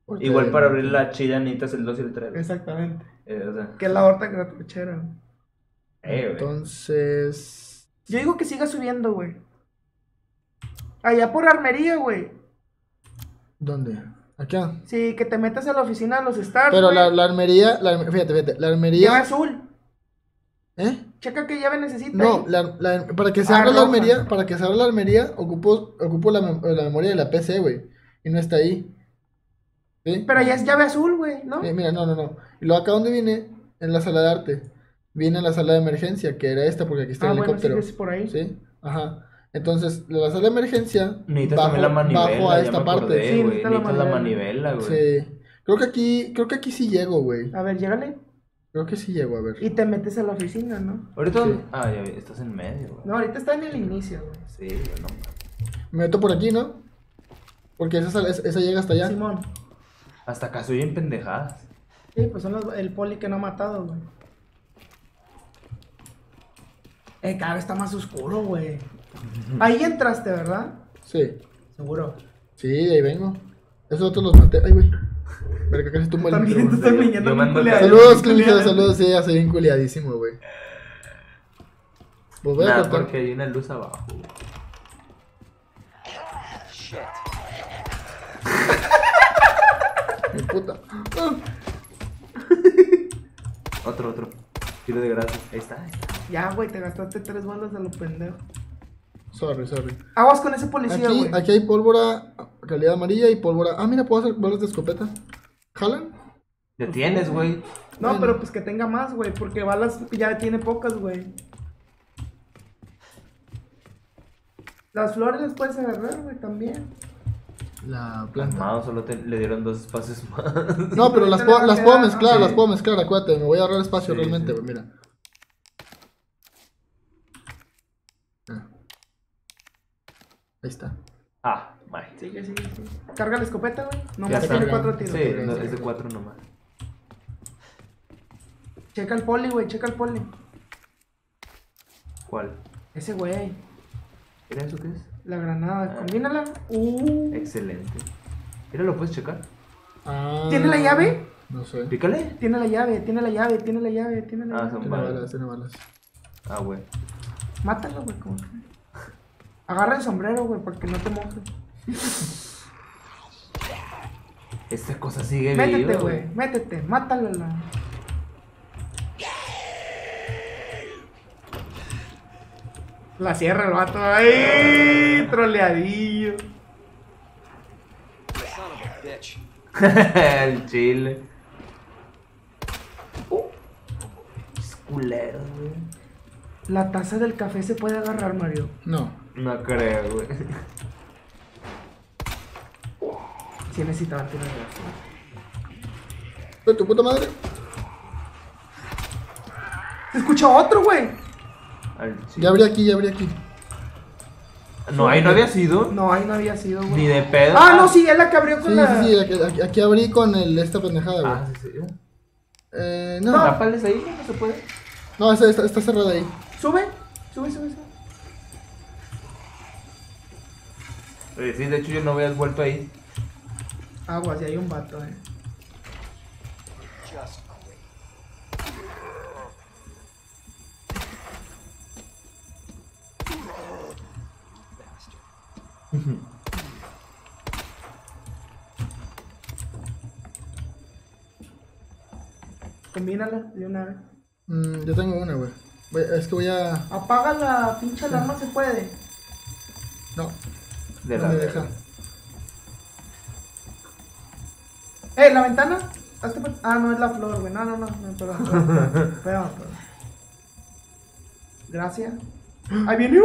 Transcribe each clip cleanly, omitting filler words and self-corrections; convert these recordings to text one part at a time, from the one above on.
Igual para abrir la chida necesitas el 2 y el 3. Exactamente. O sea, Que es la horta cartuchera, güey. güey. Entonces... Yo digo que siga subiendo, güey. Allá por Armería, güey. ¿Dónde? Acá. Sí, que te metas a la oficina de los Stars, Pero güey. la armería, fíjate, la armería... Llave azul. ¿Eh? Checa qué llave necesita. No, ahí. para que se Ah, abra la roja. armería, ocupo la memoria de la PC, güey. Y no está ahí. ¿Sí? Pero allá es llave azul, güey, ¿no? Mira, no. Y luego acá donde vine, en la sala de arte, viene la sala de emergencia, que era esta, porque aquí está el Bueno, helicóptero. sigues por ahí. ¿Sí? Ajá. Entonces, la sala de emergencia, Necesitas también la manivela. bajo a ya esta me parte. acordé, Sí, güey. necesitas la Necesitas la manivela. manivela, güey. Sí. Creo que aquí sí llego, güey. A ver, llégale. Creo que sí llego, a ver. Y te metes a la oficina, ¿no? Ahorita. Sí. Ah, ya vi, estás en medio, güey. No, ahorita está en el inicio, güey. Sí, güey, no. Me meto por aquí, ¿no? Porque esa llega hasta allá. Simón. Hasta acá soy en pendejadas. Sí, pues son el poli que no ha matado, güey. Cada vez está más oscuro, güey. Ahí entraste, ¿verdad? Sí. Seguro. Sí, de ahí vengo. Esos otros los maté. Ay, güey. Verga, casi tumba el También te micrófono. estoy yo piñando bien mando- culiado. Saludos, Clínica, saludos. Sí, ya soy bien culiadísimo, güey. Pues voy a Nah, cortar. porque hay una luz abajo, güey. Mi puta. Ah. Otro. Tiro de gracia. Ahí está. Ya, güey, te gastaste 3 balas a lo pendejo. Sorry. Aguas con ese policía, güey. Aquí hay pólvora calidad amarilla y pólvora. Ah, mira, puedo hacer balas de escopeta. ¿Jalan? Ya tienes, güey. No, Bueno. pero pues que tenga más, güey, porque balas ya tiene pocas, güey. Las flores las puedes agarrar, güey, también. La planta. Calmado, solo le dieron 2 espacios más. No, pero Sí, las ahorita puedo, le va a las puedo quedar, mezclar, ¿no? las Sí. puedo mezclar, acuérdate, me voy a ahorrar espacio Sí, realmente, sí. güey, mira. Ah. Ahí está. Ah, my. Sigue. Carga la escopeta, güey. Ya Nomás está. tiene 4 tiros. Sí, no, es de 4 nomás. Checa el poli, güey, checa el poli. ¿Cuál? Ese güey, ¿Era eso qué es? la granada, Ah. combínala. Excelente. Mira, ¿lo puedes checar? Ah, ¿Tiene la llave? No sé. Pícale. Tiene la llave. Ah, son Tiene balas. balas, tiene balas. Ah, güey. Mátalo, güey, como que. Agarra el sombrero, güey, para que no te mojes. Esta cosa sigue Métete, viva, güey, métete, mátalo. La cierra el vato. ¡Ay! Troleadillo. El chile. Es culero, güey. La taza del café se puede agarrar, Mario. No. No creo, güey. Sí necesitaba tirar razón. ¡De tu puta madre! Se escucha otro, güey. Al chile. Ya abrí aquí. No, ahí no había sido. No, ahí no había sido, Ni güey. de pedo. Ah, no, sí, es la que abrió con Sí, la. sí, aquí abrí con esta pendejada, güey. Ah, sí. No, No. Tápales ahí, no se puede. no, está cerrada ahí. Sube. Sí, de hecho yo no había vuelto ahí. Aguas, y hay un vato, Combínala de una vez. Yo tengo una, güey. Es que voy a... Apaga la pinche alarma, se puede. No, De no la me deja. La ventana. No, es la flor, güey. No, perdón. Perdón. Gracias. Ahí viene.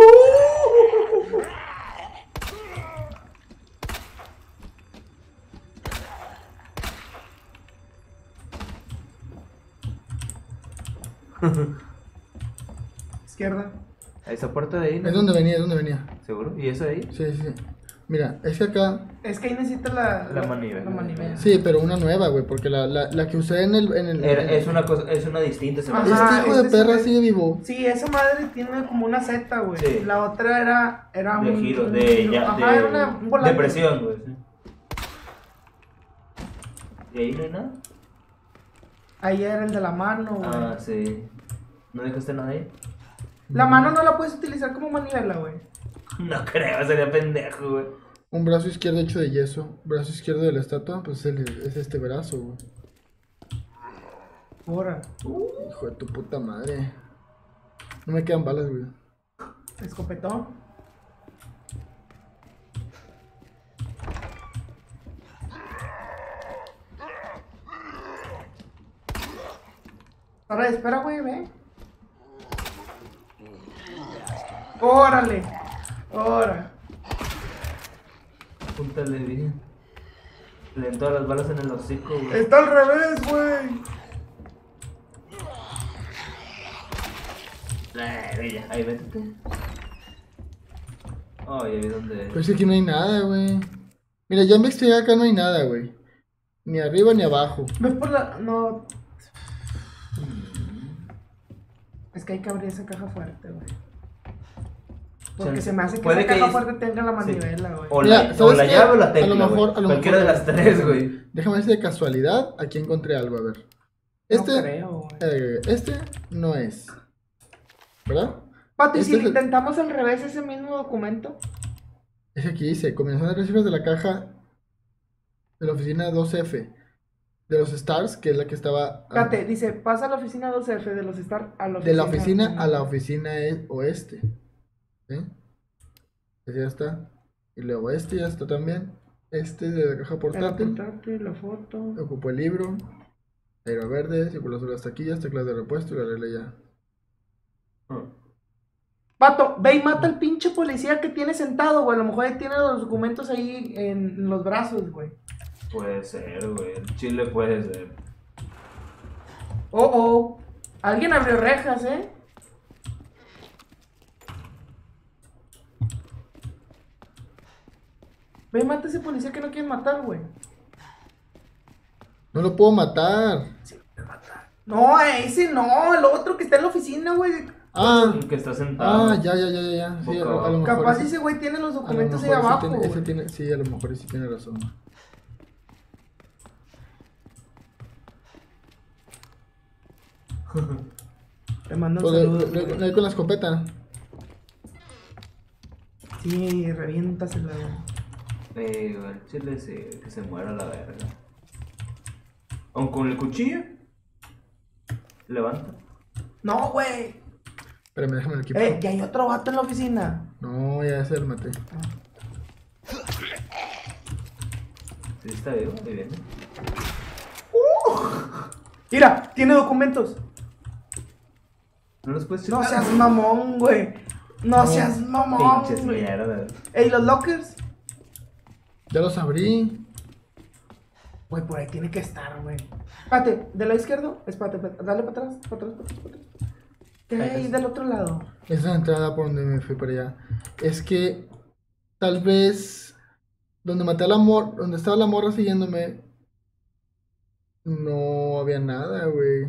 Izquierda. A esa puerta de ahí, ¿no? Es donde venía. ¿Seguro? ¿Y eso de ahí? Sí. Mira, es que acá... Es que ahí necesita la manivela. La manivela. Sí, pero una nueva, güey, porque la que usé en el... Es una cosa, es una distinta, se me Ajá. hace. Este hijo de este perra se- sigue vivo. Sí, esa madre tiene como una Z, güey. Sí. La otra era De un giro, un de, giro. ya, Ajá, era un volante. de presión, güey. Sí. ¿Y ahí no hay nada? Ahí era el de la mano, güey. Ah, sí. ¿No dejaste nada ahí? La mano no la puedes utilizar como manivela, güey. No creo, sería pendejo, güey. Un brazo izquierdo hecho de yeso. Brazo izquierdo de la estatua, pues es este brazo, güey. Ahora, Hijo de tu puta madre. No me quedan balas, güey. escopetón. Ahora, espera, güey, ve. Órale. Ahora. Púntale bien. Le den todas las balas en el hocico, güey. Está al revés, güey. Ya, ahí métete. Oh, ya vi dónde. Pero es que aquí no hay nada, güey. Mira, ya investigué acá, no hay nada, güey. Ni arriba ni abajo. ¿Ves por la...? No. Es que hay que abrir esa caja fuerte, güey. Porque Chance. se me hace que Puede esa que caja es- fuerte tenga la manivela, güey. O Mira, la, ¿sabes o la qué? llave o la A tecla, lo mejor- güey. a lo Cualquiera de mejor- las tres, güey. Déjame ver si de casualidad aquí encontré algo, a ver. No Este, creo, güey. este no es. ¿Verdad? Pato, ¿y este si es le el- intentamos al revés ese mismo documento? Es que aquí dice, combinación de cifras de la caja de la oficina 2F. De los Stars, que es la que estaba... Espérate, dice, pasa a la oficina 2F de los Star a la oficina... De la oficina a la oficina oeste. ¿Sí? Ese ya está. Y luego este ya está también. Este de la caja El portátil. portátil, la foto... Ocupó el libro. Aero verde, circulación de las taquillas, teclas de repuesto y la regla ya. Pato, ve y mata al pinche policía que tiene sentado, güey. A lo mejor él tiene los documentos ahí en los brazos, güey. Puede ser, güey. El chile puede ser. Oh. Alguien abrió rejas, ¿eh? Ve y mata a ese policía que no quieren matar, güey. No lo puedo matar. No, ese no, el otro que está en la oficina, güey. Ah, El que está sentado. ya. Sí, Boca a lo mejor Capaz ese- ese güey tiene los a lo documentos ahí mejor ese abajo, tiene- ese güey. tiene- sí, a lo mejor sí tiene razón. Te mando un Pues, saludo. le doy con la escopeta. Sí, reviéntasela, güey. Güey, el chile que se muera la verga. Aun con el cuchillo. Levanta. No, güey. Espérame, déjame el equipo. Que hay otro vato en la oficina. No, ya se lo maté. Sí, está vivo, ahí viene. Mira, tiene documentos. No los puedes No checar. seas mamón, güey. No seas mamón, Pinches güey. mierda. Ey, los lockers. Ya los abrí. Güey, por ahí tiene que estar, güey. Espérate, de la izquierda. Espérate, dale para atrás, para atrás. ¿Qué hay ahí del otro lado? Esa es la entrada por donde me fui para allá. Es que tal vez donde maté a la donde estaba la morra siguiéndome, no había nada, güey.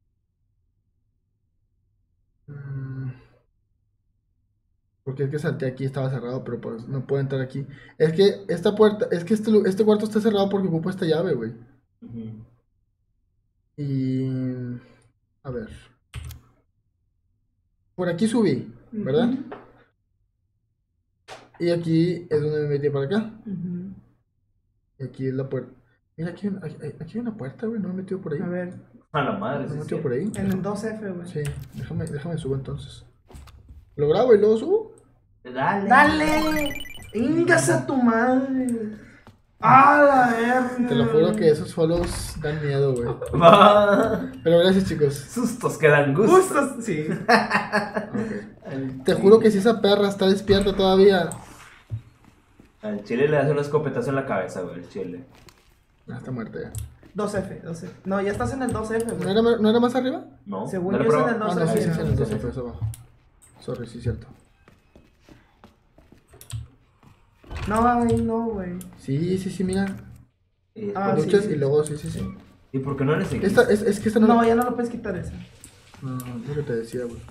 Porque es que salté aquí, estaba cerrado, pero pues no puedo entrar aquí. Es que esta puerta, es que este cuarto está cerrado porque ocupo esta llave, güey. Ujú. Y... A ver. Por aquí subí, ¿verdad? Ujú. Y aquí es donde me metí para acá. Ujú. Y aquí es la puerta. Mira, aquí hay una puerta, güey. No me he metido por ahí. A ver, A la madre, No me he sí, metido sí. por ahí. en el 2F, güey. Sí, déjame subo entonces. Lo grabo y luego subo. Dale. ¡Dale! ¡Ingas a tu madre! ¡A la verga! Te lo juro que esos follows dan miedo, güey. Va. Pero gracias, chicos. Sustos que dan gusto. Justo, sí. Ok. Te juro que si esa perra está despierta todavía. Al chile le das un escopetazo en la cabeza, güey. El chile. Ah, está muerta ya. 2F. No, ya estás en el 2F, ¿No güey. era, más arriba? No. Según Dale yo es prueba. en el Ah, no, sí, sí, sí, sí, sí, entonces sí. fue eso abajo. Sorry, sí, cierto. No, ahí no, güey. Sí, mira. Y, Ah, Luchas sí, sí. y luego, sí. ¿Y por qué no eres Esta, es que esta no. No, ya no lo puedes quitar esa. No, es lo que te decía, güey.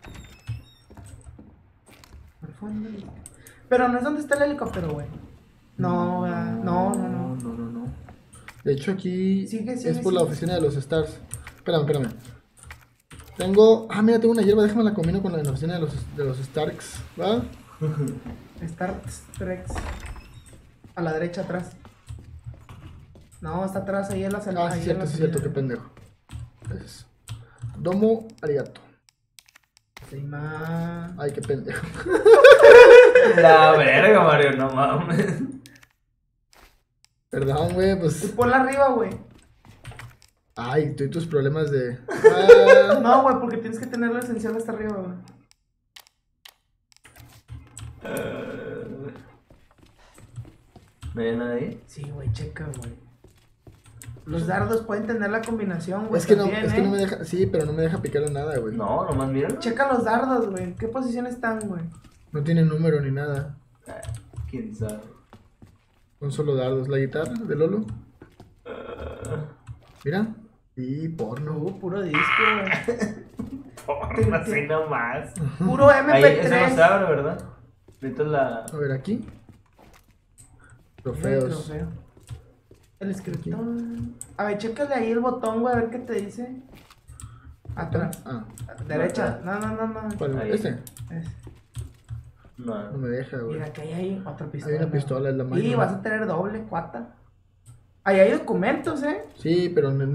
Al fondo. Pero no es donde está el helicóptero, güey. No, no, no, no. No. De hecho, aquí Sigue, es por la sigue. oficina de los Stars. Espérame. Tengo. Ah, mira, tengo una hierba. Déjame la combino con la de la oficina de los Starks. ¿Va? Star Trek. A la derecha atrás. No, está atrás, ahí en la salida. Ah, sí, cierto, qué pendejo. Gracias. Domo arigato. Sí, ma. Ay, qué pendejo. La verga, Mario, no mames. Perdón, güey, Y pues. ponla arriba, güey. Ay, tú y tus problemas de. Ah, No, güey, porque tienes que tener lo esencial hasta arriba, güey. ¿No hay nada ahí? Sí, güey, checa, güey. Los dardos pueden tener la combinación, güey. es que no también, me deja. Sí, pero no me deja picar nada, güey. No, nomás míralo. Checa los dardos, güey. ¿En qué posición están, güey? No tiene número ni nada. Ah, quién sabe. Son solo dardos. La guitarra de Lolo. Mira. Y porno. Puro disco, güey. Porno, así nomás. Puro Ahí, eso no se MP3. abre, ¿verdad? Necesitas la... A ver, aquí. El Trofeos. trofeo. El escritor. A ver, chécale ahí el botón, güey, a ver qué te dice. Atrás. Ah, Derecha. No. ¿cuál? Ahí. ¿Este? No. No me deja, güey. Mira, que hay ahí otra pistola. Hay una pistola, es la Y máquina. vas a tener doble, cuata. Ahí hay documentos, ¿eh? Sí, pero no.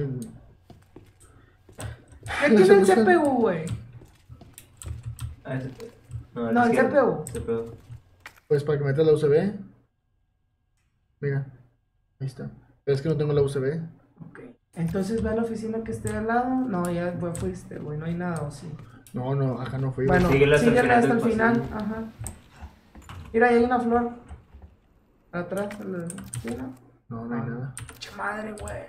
¿Qué No tiene se el buscan. CPU, güey? Ah, ese... No, el izquierdo. CPU. Pues para que metas la USB. Mira. Ahí está. Pero es que no tengo la USB. Ok. Entonces ve a la oficina que esté al lado. No, ya fuiste, güey. No hay nada, ¿o sí? No, acá no fui. Bueno, güey. síguele síguele hasta el hasta el final final. del Ajá. Mira, ahí hay una flor. Atrás. ¿Sí, no? No hay nada. Pinche madre, güey.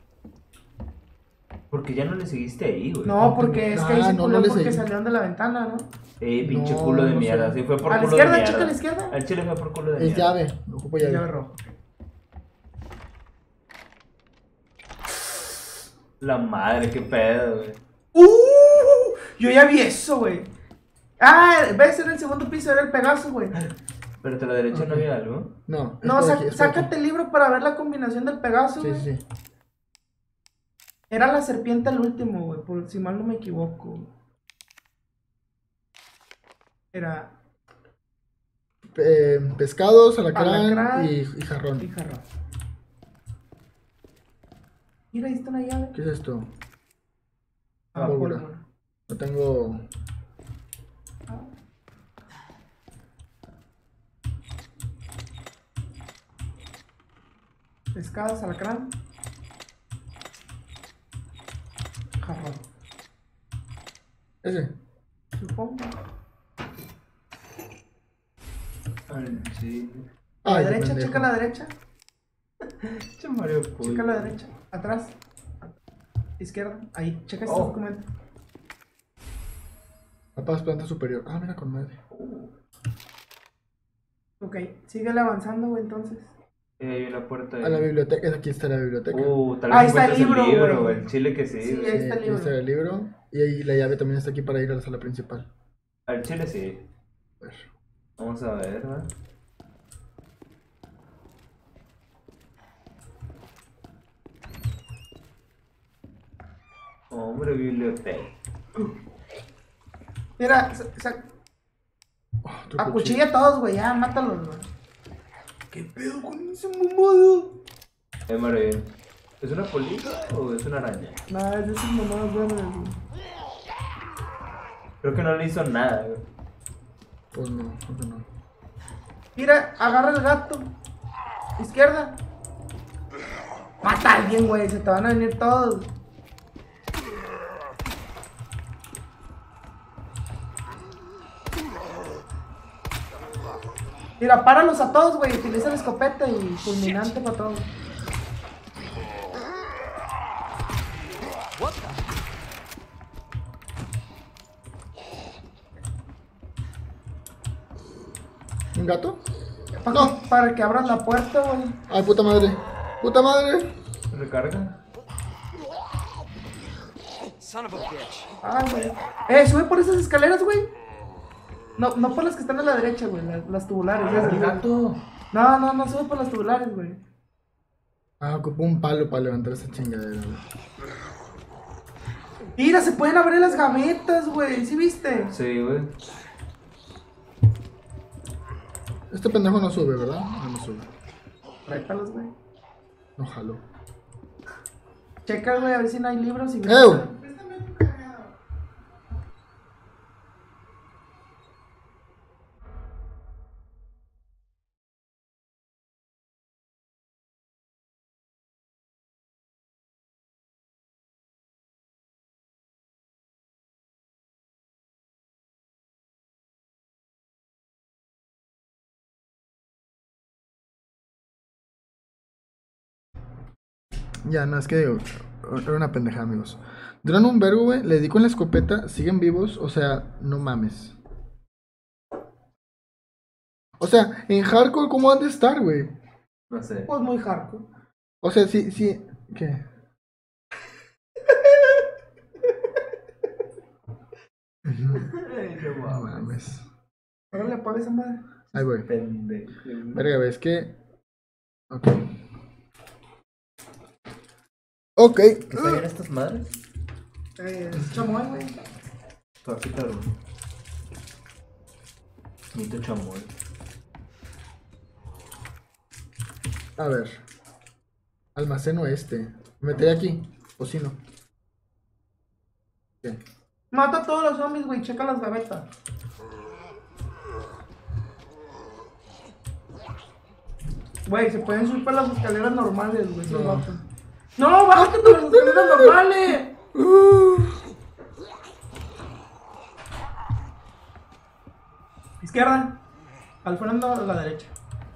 Porque ya no le seguiste ahí, güey. No, porque es que ahí se no culó le porque seguí. salieron de la ventana, ¿no? Pinche No, culo de no mierda. sé. Sí, fue por A la culo de izquierda, mierda. checa a la izquierda. Al chile fue por culo de Es mierda. llave. Ocupo llave. Llave roja. La madre, qué pedo, güey. Yo ya vi eso, güey. Ah, ves en el segundo piso, era el Pegaso, güey. Pero a la derecha no había algo. No. No, es por aquí, es por aquí. sácate el libro para ver la combinación del Pegaso, Sí, güey. sí. Era la serpiente el último, güey, por si mal no me equivoco. Era Pescados, alacrán Alacrán. y jarrón. jarrón. Mira, ahí está una llave. ¿Qué es esto? Ah, Pólvora. pólvora. No tengo. Pescados, alacrán. Jarrón. Ese. Supongo. Al chile. A la Ay, qué derecha, pendejo. checa a la derecha. Pinche Mario Puy. Checa a la derecha. Atrás. Izquierda. Ahí, checa este Oh. documento. Capaz planta superior. Ah, mira con madre. Ok, síguele avanzando, güey, entonces. Hay una puerta ahí. A la biblioteca. Aquí está la biblioteca. Tal Ahí vez está el encuentres libro, güey. El chile que sí, Sí, güey. ahí está el Aquí libro. está el libro. Y ahí la llave también está aquí para ir a la sala principal. Al chile sí. A ver. Vamos a ver, ¿verdad? Hombre, biblioteca. Mira, Oh, otro acuchilla a todos, güey, ya, mátalos, güey. ¿Qué pedo con ese mamado? Mario, ¿es una polilla o es una araña? Nah, es de esas mamadas verdes, güey. Creo que no le hizo nada, güey. Pues no, creo que no. Mira, agarra el gato. Izquierda. Mata a alguien, güey, se te van a venir todos. Mira, páralos a todos, güey. Utiliza la escopeta y fulminante para todos. ¿Un gato? Para que abras la puerta, güey. Ay, puta madre. Puta madre. ¿Recarga? Son of a bitch. Ay, güey. Sube por esas escaleras, güey. No, no por las que están a la derecha, güey. Las tubulares. Ah, esas, el güey. gato. No sube por los tubulares, güey. Ah, ocupó un palo para levantar esa chingadera, güey. Mira, se pueden abrir las gavetas, güey. ¿Sí viste? Sí, güey. Este pendejo no sube, ¿verdad? No sube. Rétalos, güey. No jalo. Checa, güey, a ver si no hay libros y... ¡Ew! Ya, no, es que era una pendejada, amigos. Duran un vergo, güey. Le di con la escopeta, siguen vivos. O sea, no mames. O sea, en hardcore, ¿cómo han de estar, güey? No sé. Pues muy hardcore. O sea, sí, sí. ¿Qué? Ay, no No mames. Ahora le apaga esa madre. Ahí voy. Pendejo. Verga, ves que. Ok. Ok. ¿Qué traían estas madres? Es chamoy, güey. Así, cabrón. Mito chamoy. A ver. Almaceno este. ¿Me meteré aquí? ¿O si no? ¿Qué? Mata a todos los zombies, güey. Checa las gavetas. Güey, se pueden subir por las escaleras normales, güey. esos No. vatos. ¡No, bájate por las escaleras normales! Izquierda. Al frente a la derecha.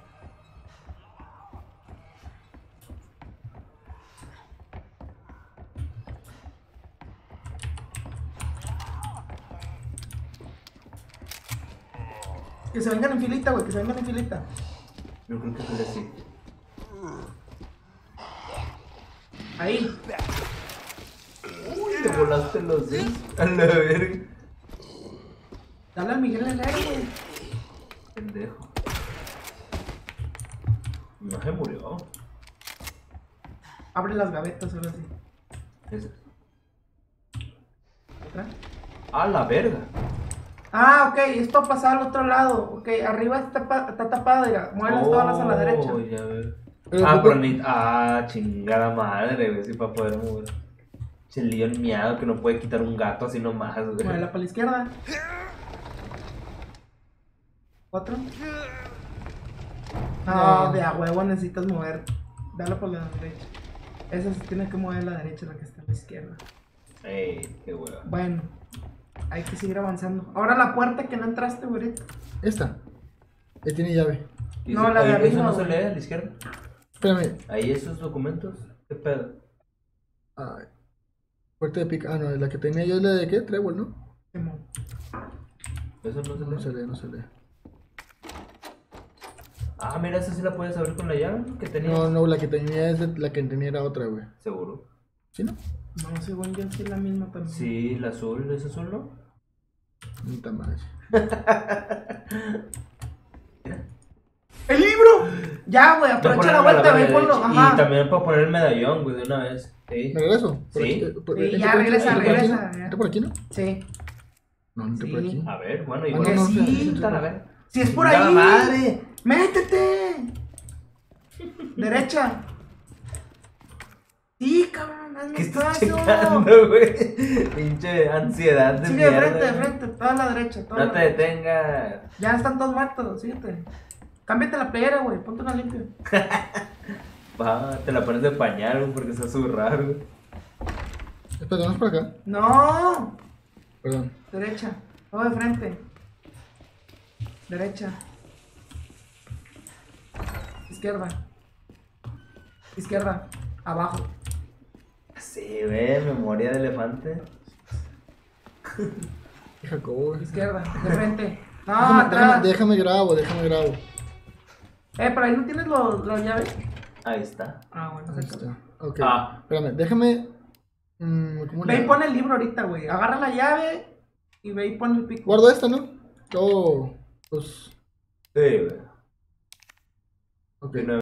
Que se vengan en filita, güey. Que se vengan en filita. Yo creo que fue así. Ahí. Uy, te volaste los dedos. A la verga. Dale al Miguel en el aire, güey. Pendejo. No se murió. Abre las gavetas, ahora sí. Ese. ¿Otra? A la verga. Ah, ok, es para pasar al otro lado. Ok, arriba está tapada, mira. Muévelas todas a la derecha. Ya ver. Pero, Ah, pero- pero ni. Ah, chingada madre, güey. Sí, para poder mover. El león miado que no puede quitar un gato así nomás, güey. Muévela para la izquierda. Otro. No, de a huevo necesitas mover. Dale por la derecha. Esa se tiene que mover a la derecha, la que está a la izquierda. Ey, qué hueva. Bueno, hay que seguir avanzando. Ahora la puerta que no entraste, güey. Esta. Ahí tiene llave. ¿Y No, eso- la de ahí- arriba, ¿Eso no se güey. lee a la izquierda? Espérame. Ahí esos documentos. ¿Qué pedo? Ay. Puerta de pica. Ah, no, la que tenía yo es la de qué? Trébol, ¿no? Simón. Eso no se lee. No se lee, no se lee. Ah, mira, esa sí la puedes abrir con la llave que tenía. No, no, la que tenía es la que tenía era otra, güey. Seguro. ¿Sí, no? No, según yo sí es la misma también. Sí, la azul, ¿es azul, no? Puta madre. ¡El libro! Ya, güey, aprovecha la vuelta, ve ponlo. Y Ajá. también para poner el medallón, güey, de una vez. Sí. ¿Me regreso? Sí. Sí, ya, regresa, ¿Entra por aquí, regresa, no? ya. ¿Entra por aquí, no? Sí. No, no entra por Sí. aquí. A ver, bueno, Ah, igual. no, sí, sí, Puta, a ver. Si es por Chingada ahí. madre. ¡Métete! Derecha. Sí, cabrón, hazme ¿Qué estás caso. checando, güey? Pinche ansiedad de Sigue de mierda. frente, de frente, toda la derecha. Toda No te la derecha. detengas. Ya están todos muertos, síguete. Cámbiate la playera, güey, ponte una limpia. Va, te la pones de pañal, güey, porque está zurrar, güey. Espera, vamos por acá. No, Perdón. derecha, todo de frente. Derecha. Izquierda. Izquierda, abajo. Sí, güey, memoria de elefante. Jacobo, güey. Izquierda, de frente. No, Déjame, atrás. déjame grabo, déjame grabo. Por ahí no tienes los llaves. Ahí está. Ah, bueno, Ahí sácalo. está. Ok. Ah. Espérame, déjame. ¿Cómo Ve le y pon el libro ahorita, güey. Agarra la llave y ve y pon el pico. Guardo esta, ¿no? Todo. Pues. Sí, güey. Ok. De nuevo.